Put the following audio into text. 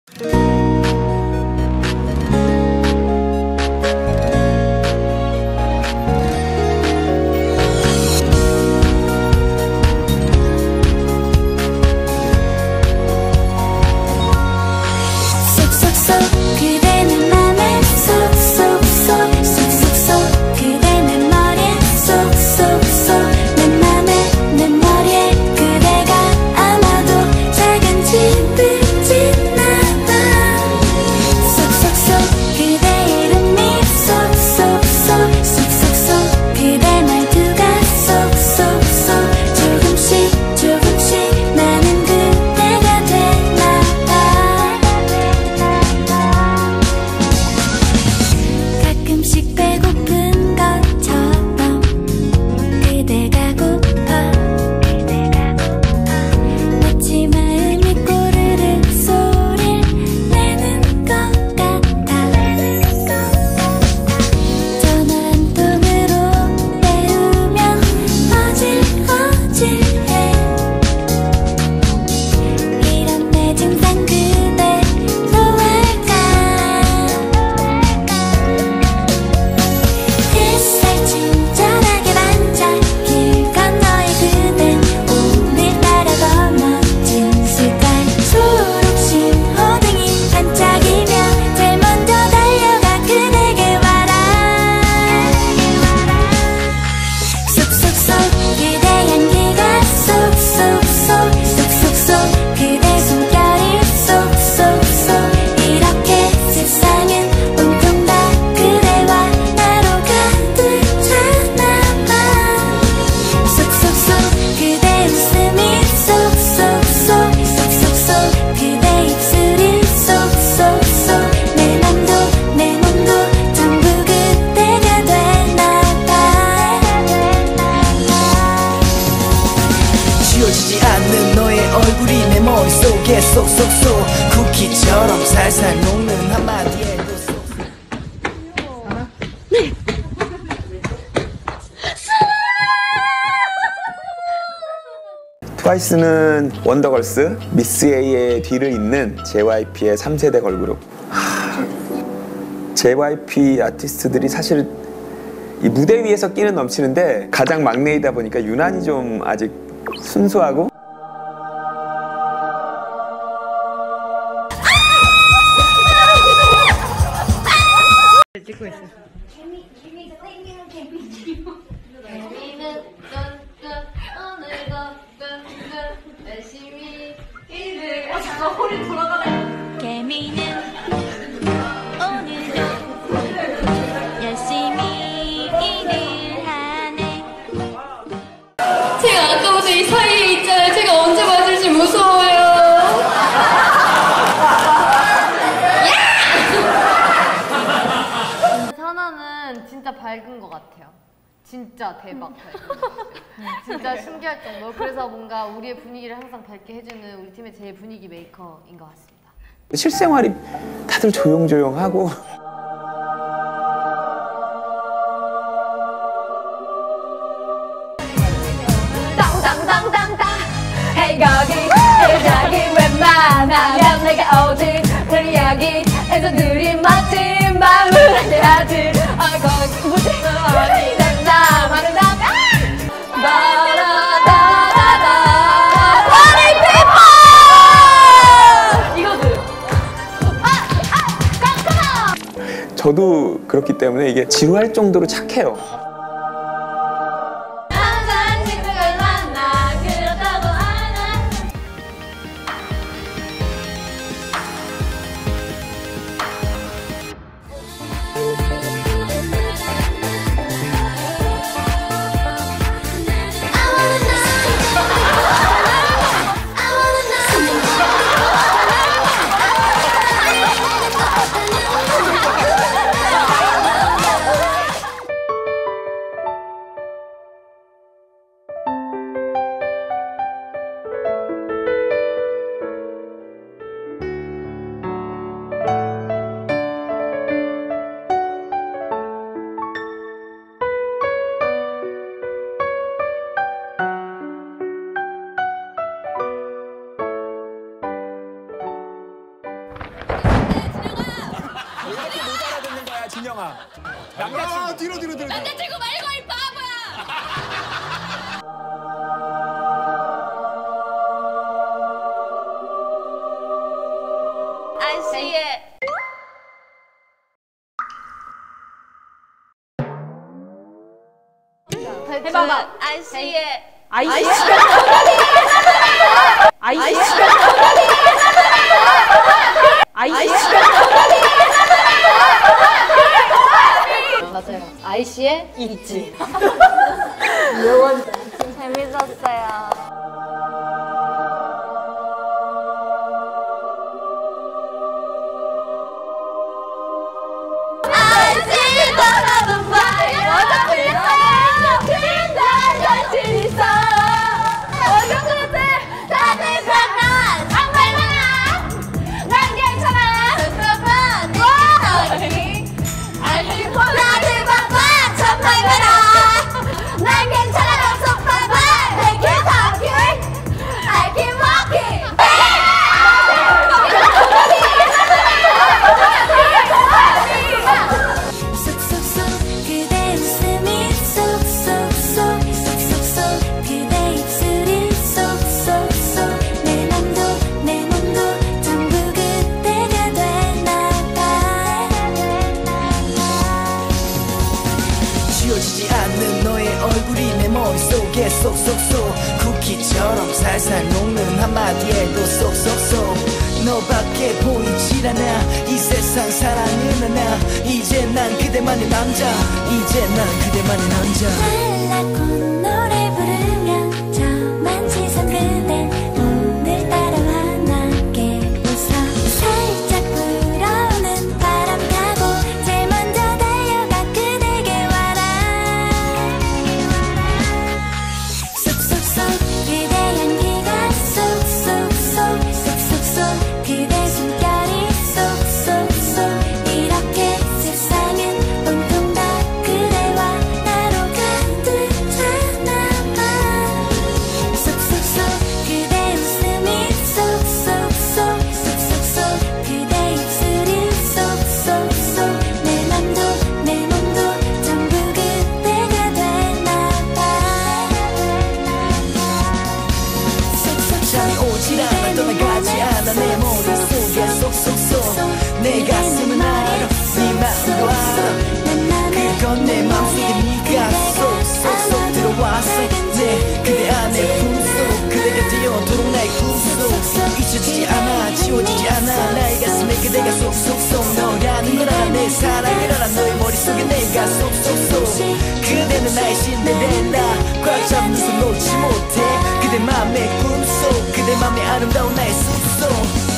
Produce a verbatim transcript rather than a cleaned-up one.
쏙쏙쏙 쿠키처럼 살살 녹는 한마디에 네. 트와이스는 원더걸스, 미스 A의 뒤를 잇는 제이와이피의 삼 세대 걸그룹. 하... 제이와이피 아티스트들이 사실 이 무대 위에서 끼는 넘치는데 가장 막내이다 보니까 유난히 좀 아직 순수하고 찍고 있어. 어 잠깐 허리 돌아가네. 개미는 오늘도 열심히 일을 하네. 제가 아까부터 이 사이에 있잖아요. 제가 언제 맞을지 무서워요. 사나는 진짜 밝은 것 같아요. 진짜 대박 밝은. 진짜 신기할 정도. 그래서 뭔가 우리의 분위기를 항상 밝게 해주는 우리 팀의 제일 분위기 메이커인 것 같습니다. 실생활이 다들 조용조용하고 땅땅땅땅땅 헤이 거기 여기 웬만하면 내가 어디 우리 여기에서 둘이 멋진 마음을 안돼하지 아 거기 뭐지 어디 된다 하는 남자 다다다다다 Party people 이거들 아아 깜깜아 저도 그렇기 때문에 이게 지루할 정도로 착해요. 항상 친구를 만나 그렇다고 하나 왜 이렇게 못 알아듣는 거야, 진영아? 남자친구. 아, 뒤로 뒤로 뒤로. 남자친구 말고 이 바보야. 아이씨의 해봐봐. 아이씨의 아이씨. 아이씨. 아이씨. 맞아요. 아이씨의 있지. 재밌었어요. 아이씨 바라본 바야 여자 그린다 자신 있어 어느 그릇에 다들 반한 정말 많아 난 괜찮아 그만 너희 알고 다들 바빠 정말 많아 난 괜찮아 없어 바빠 I keep talking I keep walking 쏙쏙쏙 그대 웃음이 쏙쏙쏙 쏙쏙쏙 그대 입술이 쏙쏙쏙 내 맘도 내 몸도 전부 그대가 되나봐 지워지지 않는 너의 얼굴이 내 머릿속에 쏙쏙쏙 쿠키처럼 살살 녹는 한마디에도 쏙쏙쏙 너밖에 보이질 않아 이 세상 사랑은 하나 이제 난 그대만의 남자 이제 난 그대만의 남자 달라고 노래 부르면 저만 시선 그대 오늘따라 환하게 웃어 살짝 불어오는 바람 타고 제일 먼저 달려가 그대에게 와라 쏙쏙쏙 그대 향기가 쏙쏙쏙 쏙쏙쏙 그대 숨결이 쏙쏙쏙 이렇게 세상은 온통 다 그대와 나로 가득하나봐 쏙쏙쏙 그대 웃음이 쏙쏙쏙 쏙쏙쏙 그대 입술이 쏙쏙쏙 내 맘도 내 몸도 전부 그대가 되나봐 잠이 오질 않아 떠나가지 않아 내 머릿속에 쏙쏙쏙 내 가슴은 알아 네 마음도 알아 그건 내 맘속에 네가 쏙쏙쏙 들어왔어 내 그대 안에 품속 그대가 되어도록 나의 꿈속 잊혀지지 않아 지워지지 않아 나의 가슴에 그대가 쏙쏙쏙 너라는 걸 알아 내 사랑을 알아 너의 머릿속에 내가 쏙쏙쏙 그대는 나의 신데렐라 꽉 잡는 손 놓지 못해 그대 맘의 꿈속 그대 맘의 아름다운 나의 숲속